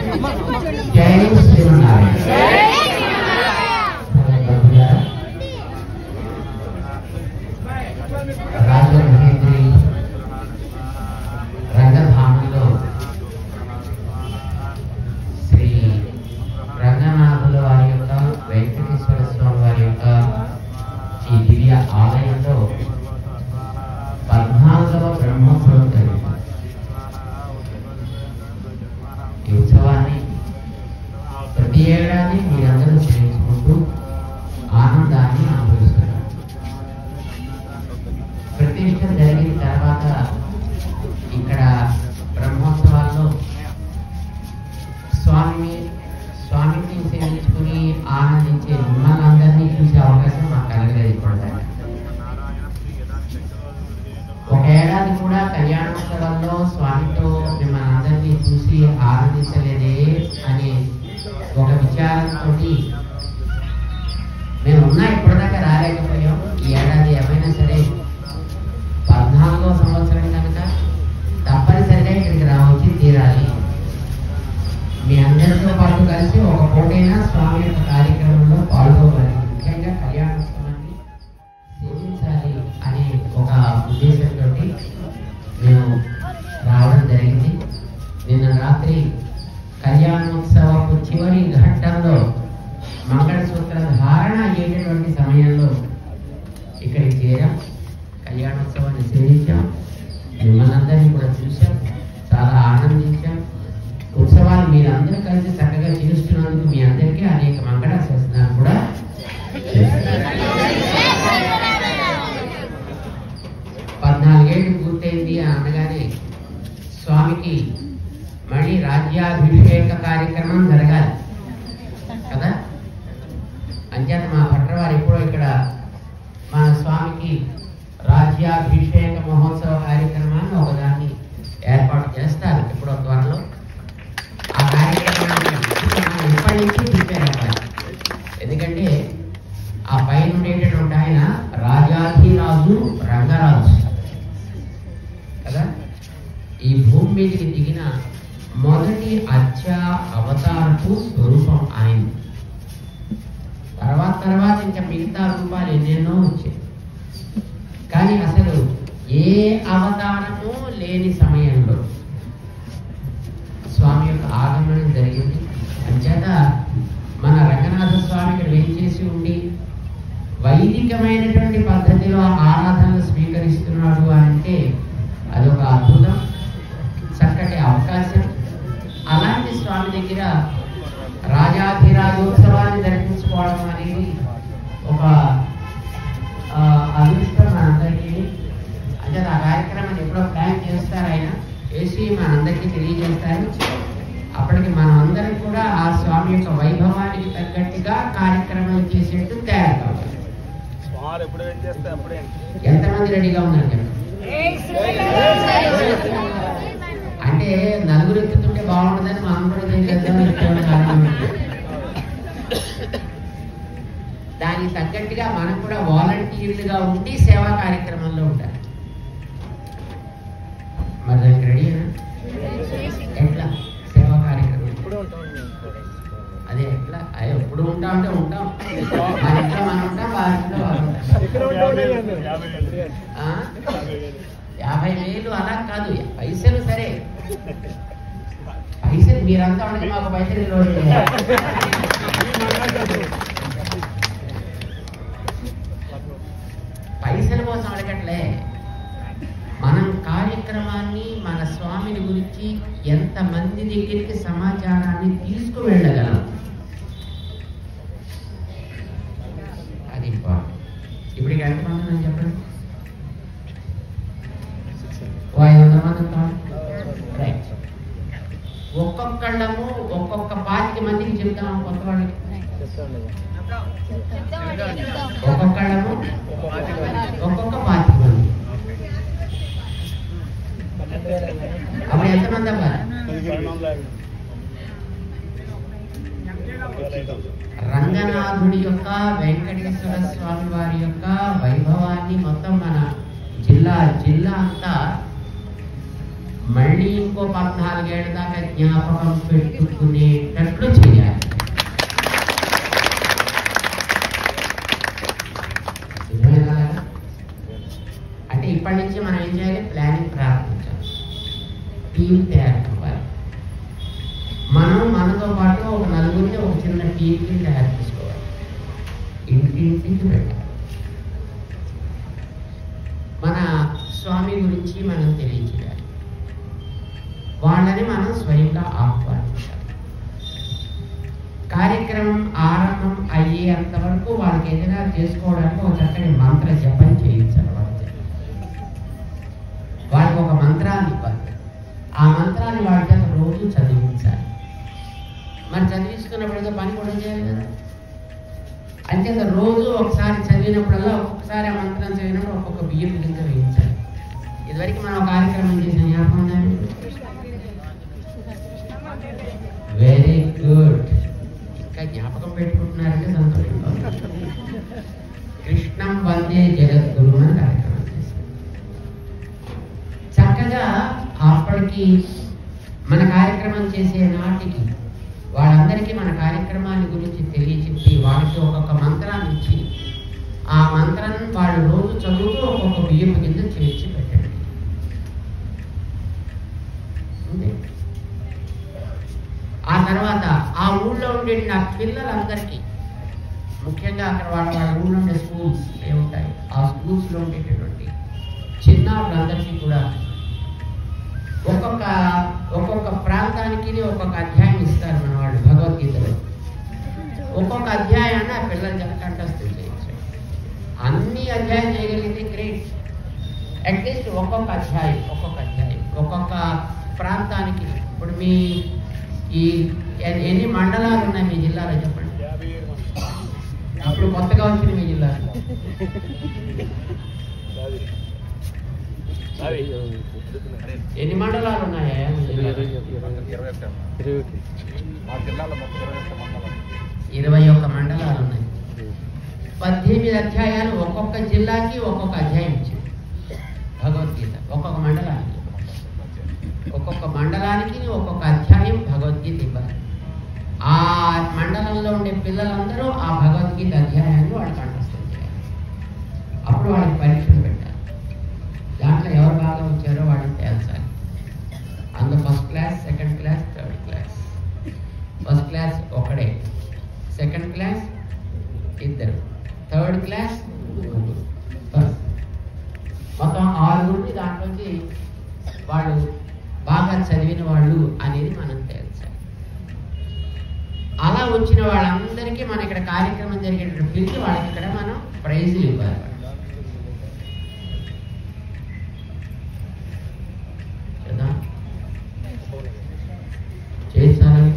జై శ్రీమన్నారాయణ. రాజమహేంద్రి రంగధామంలో శ్రీ రంగనాథుల వారి యొక్క వెంకటేశ్వర స్వామి వారి యొక్క ఈ దివ్య ఆలయంలో 14వ బ్రహ్మోత్సవం జరిగింది. ఈ ఉత్సవాన్ని ప్రతి ఏడాది మీరందరూ చేయించుకుంటూ ఆనందాన్ని అనుభవిస్తున్నారు. ప్రతిష్ట జరిగిన తర్వాత ఇక్కడ బ్రహ్మోత్సవాల్లో స్వామిని సేవించుకుని ఆనందించే మిమ్మల్ని అందరినీ చూసే అవకాశం మాకు కలగలేదు. ఒక ఏడాది కూడా కళ్యాణోత్సవాల్లో స్వామితో మిమ్మల్ని అందరినీ చూసి ఆనందించలేదే అనే ఒక విచారంతో మేము ఉన్నా ఇప్పటిదాకా రాలేకపోయాం. ఈ ఏడాది ఏమైనా సరే 14వ సంవత్సరం కనుక తప్పనిసరిగా ఇక్కడికి రావచ్చు తీరాలి. మీ అందరితో పాటు కలిసి ఒక పూటైనా స్వామి యొక్క కార్యక్రమంలో పాల్గొవాలి, ముఖ్యంగా కళ్యాణోత్సవాన్ని సేవించాలి అనే ఒక ఉద్దేశంతో మేము రావడం జరిగింది. నిన్న రాత్రి కళ్యాణోత్సవపు చివరి ఘట్టంలో మంగళసూత్ర ధారణ అయ్యేటటువంటి సమయంలో ఇక్కడికి చేరాం. కళ్యాణోత్సవాన్ని సేవించాం, మిమ్మల్ని అందరినీ కూడా చూసాం, చాలా ఆనందించాం. ఉత్సవాలు మీరందరూ కలిసి చక్కగా చేస్తున్నందుకు మీ అందరికీ అనేక మంగళాశాసనాలు కూడా 14 ఏళ్ళు పూర్తయింది అనగానే స్వామికి మళ్ళీ రాజ్యాభిషేక కార్యక్రమం జరగాలి కదా. అంచేత మా భట్రవారు ఎప్పుడో ఇక్కడ మన స్వామికి రాజ్యాభిషేక మహోత్సవ కార్యక్రమాన్ని ఒకదాన్ని ఏర్పాటు చేస్తారు ఎప్పుడో త్వరలో. ఆ కార్యక్రమాన్ని ఇప్పటి నుంచి ప్రిపేర్. ఎందుకంటే ఆ పైన ఉండేటటువంటి ఆయన రాజాధిరాజు రంగరాజు కదా. ఈ భూమి మీదకి దిగిన మొదటి అవతారపు స్వరూపం ఆయన. తర్వాత ఇంకా మిగతా రూపాలు ఎన్నెన్నో వచ్చాయి. కానీ అసలు ఏ అవతారము లేని సమయంలో స్వామి యొక్క ఆగమనం జరిగింది. అంచేత మన రంగనాథ స్వామి ఇక్కడ వేయించేసి ఉండి వైదికమైనటువంటి పద్ధతిలో ఆరాధనలు స్వీకరిస్తున్నాడు అంటే అదొక అద్భుతం, చక్కటి అవకాశం. అలాంటి స్వామి దగ్గర రాజాధిరాజోత్సవాన్ని జరిపించుకోవడం అనేది ఒక అదృష్టం మనందరికీ. అంటే ఆ కార్యక్రమాన్ని ఎప్పుడో ప్లాన్ చేస్తారు ఆయన, చేసి మనందరికీ తెలియజేస్తారు. అప్పటికి మనం అందరం కూడా ఆ స్వామి యొక్క వైభవానికి తగ్గట్టుగా కార్యక్రమం చేసేట్టు తయారు కావాలి. ఎంతమంది రెడీగా ఉన్నారు కదా? అంటే నలుగురు ఎత్తుతుంటే బాగుంటుందని మనం కూడా చేద్దాం. దానికి తగ్గట్టుగా మనం కూడా వాలంటీర్లుగా ఉండి సేవా కార్యక్రమంలో ఉంటారు. మరి దానికి రెడీనా? ఎట్లా సేవా కార్యక్రమం అదే ఎట్లా? అయ్యో ఎప్పుడు ఉంటాం అంటే ఉంటాం, మన ఇంట్లో మనం ఉంటాం, వాళ్ళ ఇంట్లో వాళ్ళు ఉంటాం. 50,000 అలా కాదు, పైసలు సరే. పైసలు మీరంతా ఉంటే మాకు పైసలు పైసల కోసం అడగట్లే. మనం కార్యక్రమాన్ని మన స్వామిని గురించి ఎంతమంది దగ్గరికి సమాచారాన్ని తీసుకువెళ్ళగలం అది ఇప్పటికి ఎంతమంది అని చెప్పండి. 500 మంది ఉంటాం. రైట్. ఒక్కొక్కళ్ళము ఒక్కొక్క 25 మందికి చెప్తాం. కొత్త వాళ్ళకి ఒక్కొక్కళ్ళము ఒక్కొక్క 25 మంది. అప్పుడు ఎంతమంది అవ్వాలి? రంగనాథుడి యొక్క వెంకటేశ్వర స్వామి వారి యొక్క వైభవాన్ని మొత్తం మన జిల్లా అంతా మళ్ళీ ఇంకో 14 ఏళ్ళ దాకా జ్ఞాపకం పెట్టుకునేటట్లు చేయాలి. అంటే ఇప్పటి నుంచి మనం ఏం చేయాలి? ప్లానింగ్ ప్రారంభించాలి, టీం తయారు కావాలి. మనం మనతో పాటు ఒక నలుగురిని ఒక చిన్న టీంకి తయారు చేసుకోవాలి, ఇంటింటికి పెట్టాలి. మన స్వామి గురించి మనం తెలియజేయాలి, వాళ్ళని మనం స్వయంగా ఆహ్వానించాలి. కార్యక్రమం ఆరంభం అయ్యేంత వరకు వాళ్ళకి ఏదైనా చేసుకోవడానికి ఒక చక్కని మంత్ర జపం చేయించాలి. వాళ్ళకి ఒక మంత్రాన్ని ఇవ్వాలి, ఆ మంత్రాన్ని వాళ్ళ చేత రోజు చదివించాలి. మరి చదివిస్తున్నప్పుడు ఏదో పని కూడా చేయాలి కదా, అంచేత రోజు ఒకసారి చదివినప్పుడల్లా ఒక్కొక్కసారి ఆ మంత్రం చదివినప్పుడు ఒక్కొక్క బియ్యం కింద వేయించాలి. ఇదివరకు మనం కార్యక్రమం చేసిన జ్ఞాపకం ఉందండి. వెరీ గుడ్, ఇంకా జ్ఞాపకం పెట్టుకుంటున్నారంటే సంతోషంగా. కృష్ణం వందే జగద్గురు అని కార్యక్రమం చేశాం. చక్కగా అప్పటికి మన కార్యక్రమం చేసే నాటికి వాళ్ళందరికీ మన కార్యక్రమాన్ని గురించి తెలియచెప్పి వాళ్ళకి ఒక్కొక్క మంత్రాన్ని ఇచ్చి ఆ మంత్రాన్ని వాళ్ళు రోజు చదువుతూ ఒక్కొక్క బియ్యం కింద చేర్చి పెట్టండి. ఆ తర్వాత ఆ ఊళ్ళో ఉండే ఆ పిల్లలందరికీ, ముఖ్యంగా అక్కడ వాళ్ళ ఊళ్ళో ఉండే స్కూల్స్ ఏముంటాయి, ఆ స్కూల్స్లో ఉండేటటువంటి చిన్నారులందరికీ కూడా ఒక్కొక్క ప్రాంతానికి ఒక్కొక్క అధ్యాయం ఇస్తారు మన వాళ్ళు భగవద్గీతలో. ఒక్కొక్క అధ్యాయాన్ని ఆ పిల్లలు కంఠస్థం చేయొచ్చు. అన్ని అధ్యాయం చేయగలిగితే గ్రేట్. అట్లీస్ట్ ఒక్కొక్క అధ్యాయం ఒక్కొక్క ప్రాంతానికి. ఇప్పుడు మీ ఈ ఎన్ని మండలాలు ఉన్నాయి మీ జిల్లాలో చెప్పండి. ఇప్పుడు కొత్తగా వచ్చిన మీ జిల్లాలో ఎన్ని మండలాలు ఉన్నాయా? 21 మండలాలు ఉన్నాయి. 18 అధ్యాయాలు, ఒక్కొక్క జిల్లాకి ఒక్కొక్క అధ్యాయం ఇచ్చింది భగవద్గీత. ఒక్కొక్క మండలానికి ఒక్కొక్క అధ్యాయం భగవద్గీత ఇవ్వాలి. ఆ మండలంలో ఉండే పిల్లలందరూ ఆ భగవద్గీత అధ్యాయాన్ని వాళ్ళు కంఠస్థం చేయాలి. అప్పుడు వాళ్ళకి పరీక్షలు పెట్టాలి. దాంట్లో ఎవరు బాగా వచ్చారో వాళ్ళని తేల్చాలి. అందులో first class, second class, third class. First class ఒకడే, సెకండ్ క్లాస్ 2, థర్డ్ క్లాస్ 3, మొత్తం 6 దాంట్లోంచి వాళ్ళు బాగా చదివిన వాళ్ళు అనేది మనం తేల్చాలి. అలా వచ్చిన వాళ్ళందరికీ మన ఇక్కడ కార్యక్రమం జరిగేటప్పుడు పిలిచి వాళ్ళకి ఇక్కడ మనం ప్రైజులు ఇవ్వాలి. చేస్తారని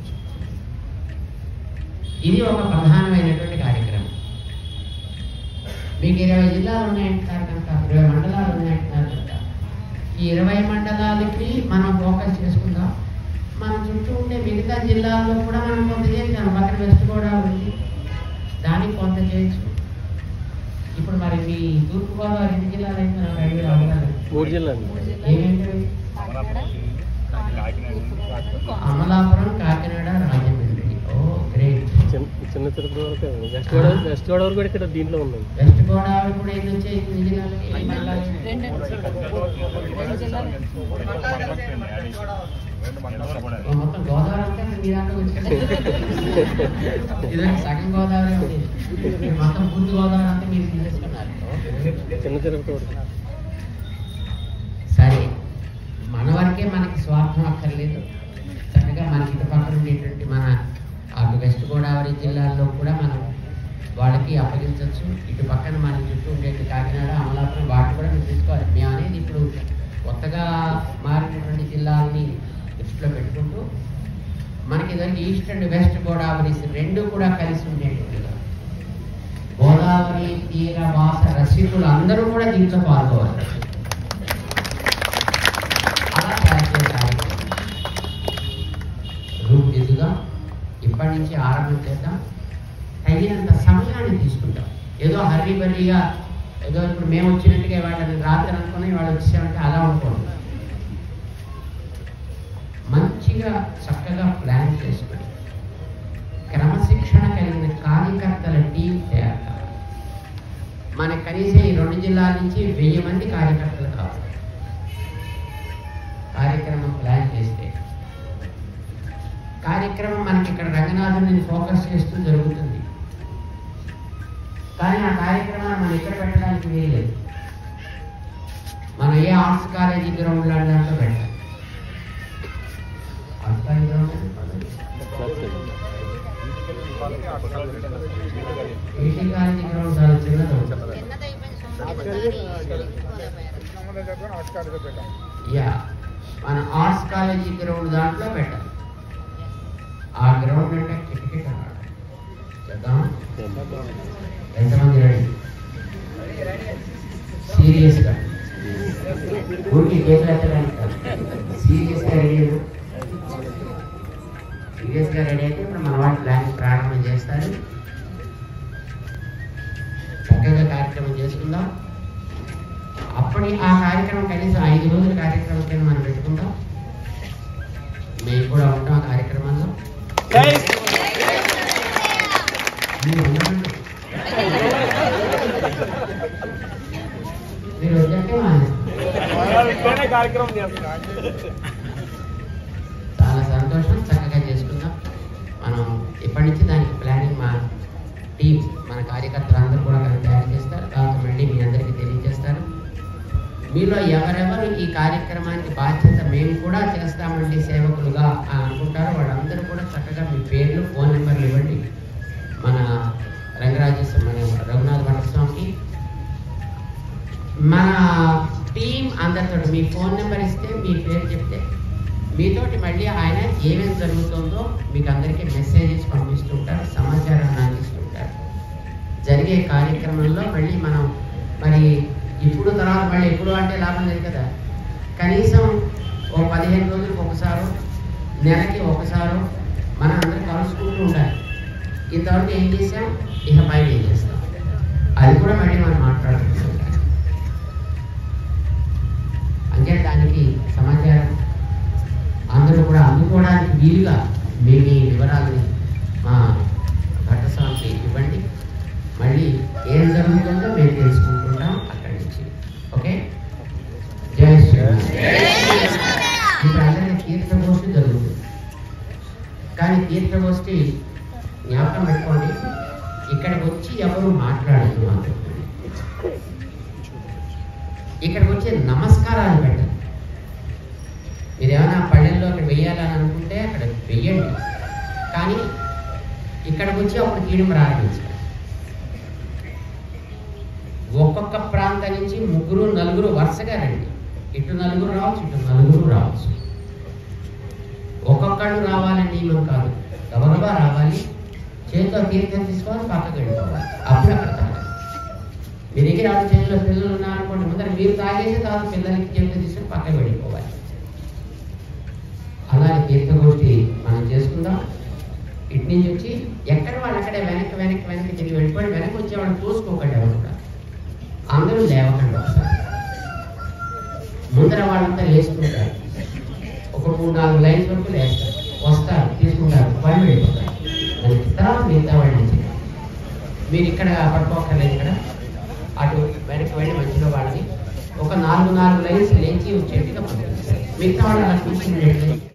ఇది ఒక ప్రధానమైనటువంటి కార్యక్రమం. మీకు 20 జిల్లాలు ఉన్నాయంటున్నారు కనుక, 20 మండలాలు ఉన్నాయంటున్నారు కనుక, ఈ 20 మండలాలకి మనం ఫోకస్ చేసుకుందాం. మన చుట్టూ ఉండే మిగతా జిల్లాల్లో కూడా మనం కొంత చేసాం. పక్కన వెస్ట్ గోదావరి ఉంది, దానికి కొంత చేయొచ్చు. ఇప్పుడు మరి మీ తూర్పుగోదావరి ఎన్ని జిల్లాలు అయితే మనకు ఐడియా అవ్వాలి. 3 జిల్లాలు ఏమేంటి? అమలాపురం, కాకినాడ, రాజమండ్రి. Oh great. చిన్న తిరుపతి వరకు, వెస్ట్ గోదావరి కూడా ఇక్కడ దీంట్లో ఉంది. వెస్ట్ గోదావరి కూడా ఎన్ని వచ్చాయి? మొత్తం గోదావరి అంతా మీ దాంట్లో వచ్చాయి. ఇదంటే సగం గోదావరి ఉంది, మొత్తం పూర్తి గోదావరి అంతా మీరు తీసేసుకున్నారు. చిన్న తిరుపతి వరకు. సరే, మన వరకే మనకి స్వార్థం అక్కర్లేదు. చక్కగా మనకి ఇటు పక్కన ఉండేటువంటి మన అటు వెస్ట్ గోదావరి జిల్లాల్లో కూడా మనం వాళ్ళకి అప్పగించవచ్చు. ఇటు పక్కన మన చుట్టూ ఉండేది కాకినాడ, అమలాపురం, వాటి కూడా మీరు తీసుకోవాలి. మేము అనేది ఇప్పుడు కొత్తగా మారినటువంటి జిల్లాలని దృష్టిలో పెట్టుకుంటూ మనకి ఇదంతా ఈస్ట్ అండ్ వెస్ట్ గోదావరి 2 కూడా కలిసి ఉండేటువంటిగా గోదావరి తీర వాస రసికులు అందరూ కూడా దీంట్లో పాల్గొవాలి. రూపుదిద్దుగా ఇప్పటి నుంచి ఆరంభం చేద్దాం. తగినంత సమయాన్ని తీసుకుంటాం. ఏదో హర్రీబరీగా ఏదో ఇప్పుడు మేము వచ్చినట్టుగా వాళ్ళని రాత్రి అనుకుని వాళ్ళు వచ్చామంటే అలా అనుకోండి. కొద్దిగా చక్కగా ప్లాన్ చేసుకుని క్రమశిక్షణ కలిగిన కార్యకర్తల టీం తయారు కావాలి. మనకు కనీసం ఈ 2 జిల్లాల నుంచి 1000 మంది కార్యకర్తలు కావాలి. కార్యక్రమం ప్లాన్ చేస్తే కార్యక్రమం మనకి ఇక్కడ రంగనాథుని ఫోకస్ చేస్తూ జరుగుతుంది. కానీ ఆ కార్యక్రమాన్ని మనం ఇక్కడ పెట్టడానికి వీల్లేదు. మనం ఏ ఆర్ట్స్ కాలేజీ గ్రౌండ్ లాంటి పెట్టాలి. Arts college ground AT college ground చాలా చిన్నది. యా, మన ఆర్ట్స్ కాలేజీ గ్రౌండ్ దాంట్లో పెట్టాలి. ఆ గ్రౌండ్ అంటే కిటకిట చేద్దాం. ఎంతమంది రెడీ? సీరియస్గా ఊరికి కేసులు ఎత్తడానికి కాదు, సీరియస్గా రెడీ. సీరియస్గా రెడీ అయితే ఇప్పుడు మన వాళ్ళు ప్లాన్ ప్రారంభం చేస్తారు. చక్కగా కార్యక్రమం చేసుకుందాం. అప్పటి ఆ కార్యక్రమం కనీసం 5 రోజుల కార్యక్రమం కింద మనం పెట్టుకుందాం. మేము కూడా ఉంటాం ఆ కార్యక్రమంలో. మీరు వద్దంటే చాలా సంతోషం. చక్కగా చేసుకుందాం. మనం ఇప్పటి నుంచి దానికి ప్లానింగ్ మా టీం, మన కార్యకర్తలు అందరూ కూడా తయారు చేస్తారు. తర్వాత మళ్ళీ మీ అందరికీ తెలియజేస్తారు. మీలో ఎవరెవరు ఈ కార్యక్రమానికి బాధ్యత మేము కూడా చేస్తామండి సేవకులుగా అనుకుంటారో వాళ్ళందరూ కూడా చక్కగా మీ పేర్లు, ఫోన్ నెంబర్లు ఇవ్వండి. మన మన రఘునాథ్ భట్టస్వామికి మన టీం అందరితో మీ ఫోన్ నెంబర్ ఇస్తే, మీ పేరు చెప్తే మీతోటి మళ్ళీ ఆయన ఏమేమి జరుగుతుందో మీకు అందరికీ మెసేజెస్ పంపిస్తుంటారు, సమాచారాన్ని అందిస్తుంటారు. జరిగే కార్యక్రమంలో మళ్ళీ మనం మరి ఇప్పుడు తర్వాత మళ్ళీ ఎప్పుడు అంటే లాభం లేదు కదా, కనీసం ఓ 15 రోజులకు ఒకసారో నెలకి ఒకసారో మనం అందరం కలుసుకుంటూ ఉండాలి. ఇంతవరకు ఏం చేసాం, ఇక పైన ఏం చేస్తాం, అది కూడా మళ్ళీ మనం మాట్లాడుకుంటూ ఉండాలి. అంటే దానికి సమాచారం అందరూ కూడా అందుకోవడానికి వీలుగా మీ వివరాలని మా భట్టస్వామికి ఇవ్వండి. మళ్ళీ ఏం జరుగుతుందో మేము తెలుసుకుంటుంటాం అక్కడి నుంచి. ఓకే, జై శ్రీరామ్. ఇప్పుడు అందరికీ తీర్థగోష్ఠి జరుగుతుంది. కానీ తీర్థగోష్ఠి జ్ఞాపకం పెట్టుకోండి, ఇక్కడికి వచ్చి ఎవరు మాట్లాడదు. మాతో ఇక్కడికి వచ్చి నమస్కారాలు పెట్టండి. మీరు ఏమైనా పళ్ళెల్లో అక్కడ వెయ్యాలని అనుకుంటే అక్కడ వెయ్యండి. కానీ ఇక్కడికి వచ్చి అప్పుడు తీయడం ప్రారంభించాలి. ఒక్కొక్క ప్రాంతం నుంచి 3, 4 వరుసగా రండి. ఇటు 4 రావచ్చు, ఇటు 4 రావచ్చు. ఒక్కొక్కడు రావాలని నియమం కాదు, గబగబా రావాలి. చేతిలో తీర్థం తీసుకోవాలి, పక్కకి వెళ్ళిపోవాలి. అప్పుడు అక్కడ తాగాలి. మీ దగ్గర ఆవిడ చేతిలో పిల్లలు ఉన్నారనుకోండి, ముందర మీరు తాగేసి తర్వాత పిల్లలకి చేతిలో తీసుకొని పక్కకి వెళ్ళిపోవాలి. అలాగే తీర్థగోష్ఠి మనం చేసుకుందాం. ఇటు నుంచి వచ్చి ఎక్కడ వాళ్ళు అక్కడే వెనక్కి తిరిగి వెళ్ళిపోయి వెనక్కి వచ్చేవాళ్ళు చూసుకోకండి. ఎవరు కూడా అందరూ లేవకండి. ఒకసారి ముందర వాళ్ళంతా లేచుకుంటారు. ఒక 3-4 లైన్స్ వరకు లేస్తారు, వస్తారు, తీసుకుంటారు, పని వెళ్ళిపోతారు. దానికి తర్వాత మిగతా వాళ్ళ నుంచి మీరు ఇక్కడ పడుకోకర్లేదు. ఇక్కడ అటు వెనక్కి వెళ్ళి మధ్యలో వాళ్ళని ఒక 4 లైన్స్ లేచి వచ్చేట్టుగా పంపిస్తారు. మిగతా వాళ్ళు అలా కూర్చుని